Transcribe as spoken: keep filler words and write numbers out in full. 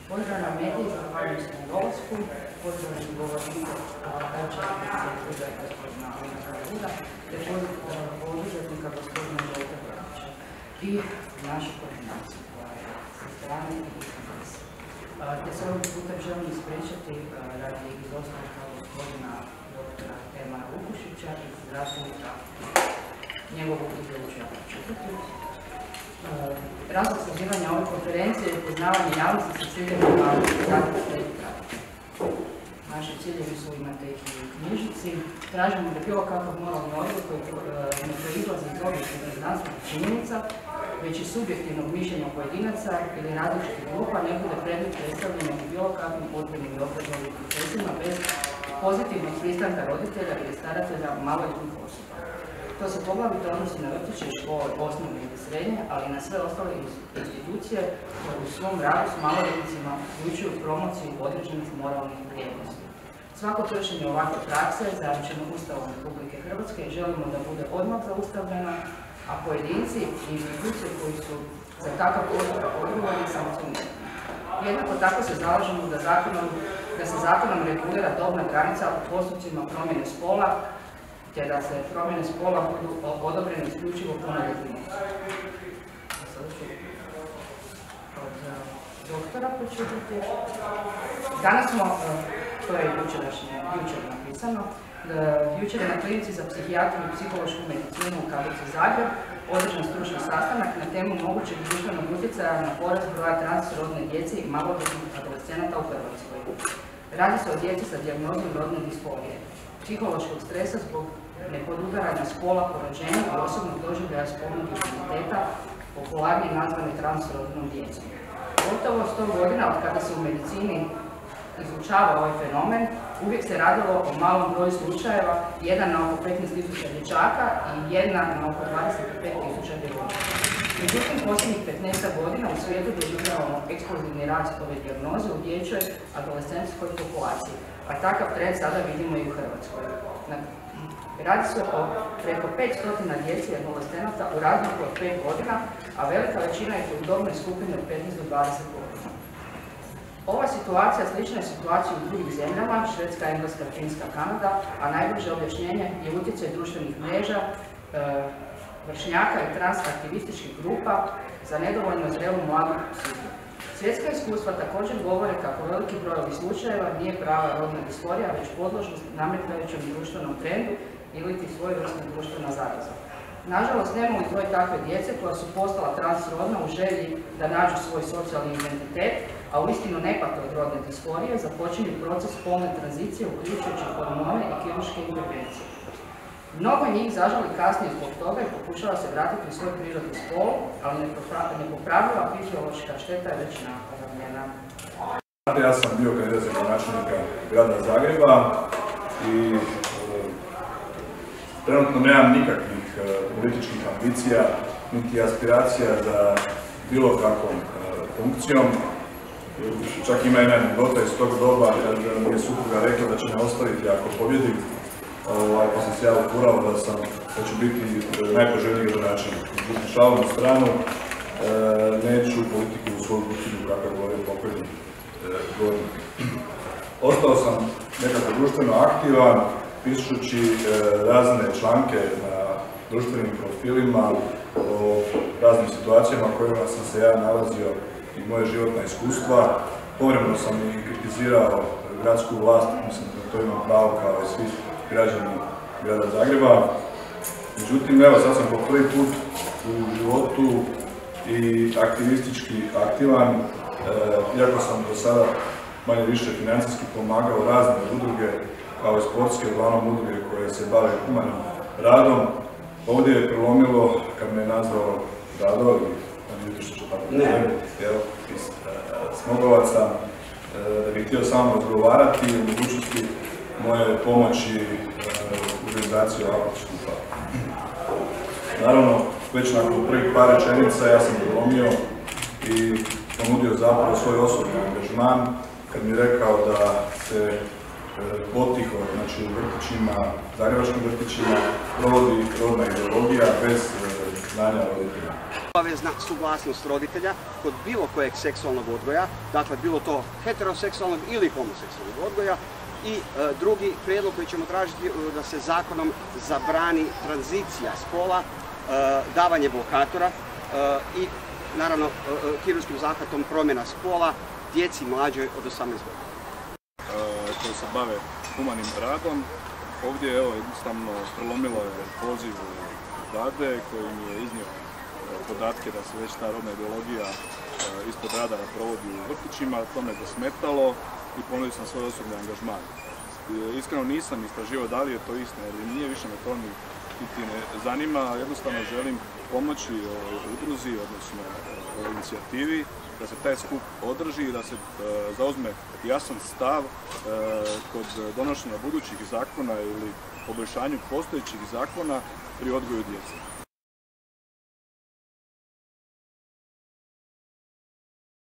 Pozdravljam medije, zahvaljujem se na dolasku, pozdravljam govornike učenika gospodina Alina Kavura, te poduzetnika gospodina Željka Tokića i našu koordinaciju koja je sa strane i iz. Te se ovim putem želim ispričati radi izostanka gospodina doktora Emara Vukušića iz zdravstvenika. Njegovu izjavu ću ja pročitati. Razlog sazivanja ove konferencije je upoznavanje javnosti sa ciljevima Zagreb Straight Pridea. Naši ciljevi su, imate ih i u knjižici. Tražimo da bilo kakav moralni odgovor koji ne proizlazi iz objektivnih znanstvenih činjenica, već i subjektivnog mišljenja pojedinaca ili različitih grupa ne bude predmet predstavljanja u bilo kakvim odgojnim i obrazovnim procesima bez pozitivnog pristanka roditelja ili staratelja maloljetnih osoba. To se poglavito odnosi na vrtiće i škole, osnovne ili srednje, ali i na sve ostale institucije koje u svom radu s maloljetnicima uključuju promociju određenih moralnih vrijednosti. Svako kršenje ovakve prakse zajamčeno Ustavom Republike Hrvatske i želimo da bude odmah zaustavljena, a pojedinci i institucije koji su za takav postupak odgovorni sankcionirani. Jednako tako se zalažemo da, zakonom, da se zakonom regulira dobna granica u postupcima promjene spola, te da se promjene spola budu odobrene isključivo punoljetnim osobama. Sada ću od doktora počutiti. Danas smo, to je jučer napisano, jučer je na klinici za psihijatriju i psihološku medicinu u Galoiću Zagreb održan stručni sastanak na temu mogućeg društvenog utjecaja na porast broja transrodne djece i maloljetnih adolescenata u Hrvatskoj. Radi se o djeci sa dijagnozom rodne disforije, psihološkog stresa zbog nepodudaranja spola po rođenju i osobnog doživljaja spolnog identiteta, popularnije nazvane transrodnom djecom. Gotovo sto godina od kada se u medicini izučava ovaj fenomen, uvijek se radilo o malom broju slučajeva, jedan na oko petnaest tisuća dječaka i jedna na oko dvadeset pet tisuća djevojaka. Međutim, posljednjih petnaest godina u svijetu doživljavamo eksplozivni rast ove dijagnoze u dječjoj adolescentskoj populaciji, a takav trend sada vidimo i u Hrvatskoj. Radi se o preko petsto djece i adolescenata u razdoblju od pet godina, a velika većina je u dobnoj skupini od petnaest do dvadeset godina. Ova situacija slična je situaciji u drugim zemljama, Švedska, Engleska, Finska, Kanada, a najbliže objašnjenje je utjecaj društvenih mreža, e, vršnjaka i transaktivističkih grupa za nedovoljno zrelu mladu psihu. Svjetska iskustva također govore kako veliki broj ovih slučajeva nije prava rodna disforija, već podložnost nametnajućem društvenom trendu ili ti svojevrsna društvena zaraza. Nažalost, nema li broj takve djece koja su postala transrodna u želji da nađu svoj socijalni identitet, a uistinu ne pate od rodne disforije, započinje proces spolne tranzicije uključujući hormone i kirurške intervencije. Mnogo njih zažali kasnije zbog toga i pokušava se vratiti u svoj prirodni spol, ali nepopravljiva fiziološka šteta je već napravljena. Ja sam bio kandidat za gradonačelnika grada Zagreba i e, trenutno nemam nikakvih e, političkih ambicija, niti aspiracija za bilo kakvom e, funkcijom. Čak ima jedna anegdota iz tog doba kad mi je supruga rekla da će me ostaviti ako pobjedim. Ovaj, pa sam se ja ukurao da, sam, da ću biti najpoželjniji gradonačelnik. Međutim, šalu na stranu, e, neću politiku u svoju kućinu, kako je govorio pokojni e, govornik. Ostao sam nekako društveno aktivan, pišući e, razne članke na društvenim profilima o raznim situacijama kojima sam se ja nalazio i moje životna iskustva. Povremeno sam i kritizirao gradsku vlast, mislim da to imam pravo kao i svi građani grada Zagreba. Međutim, evo, sad sam po prvi put u životu i aktivistički aktivan, e, iako sam do sada manje više financijski pomagao razne udruge, kao i sportske, uglavnom udruge koje se bave humanim radom. Ovdje je prelomilo kad me je nazvao Rado, i vidite što ću tako govoriti, iz Smogovaca, e, da bih htio samo razgovarati i mogućnosti moje pomoći u organizaciji ovakvog skupa. Naravno, već nakon prvih par rečenica ja sam prelomio i ponudio zapravo svoj osobni angažman kad mi je rekao da se potiho, znači u vrtićima, zagrebačkim vrtićima, provodi rodna ideologija bez znanja roditelja. Obavezna suglasnost roditelja kod bilo kojeg seksualnog odgoja, dakle bilo to heteroseksualnog ili homoseksualnog odgoja. I e, drugi prijedlog koji ćemo tražiti da se zakonom zabrani tranzicija spola, e, davanje blokatora e, i naravno e, kirurškim zahvatom promjena spola djeci mlađoj od osamnaest godina. E, koji se bave humanim radom. Ovdje evo, jednostavno prelomilo je poziv vlade koji mi je iznio podatke da se već ta rodna ideologija e, ispod radara provodi u vrtićima, to me zasmetalo i ponudio sam svoj osobni angažman. E, iskreno nisam istraživao da li je to istina, jer nije više me to niti ne zanima, jednostavno želim pomoći udruzi, odnosno o inicijativi, da se taj skup održi i da se e, zauzme jasan stav e, kod donošenja budućih zakona ili poboljšanju postojećih zakona pri odgoju djece.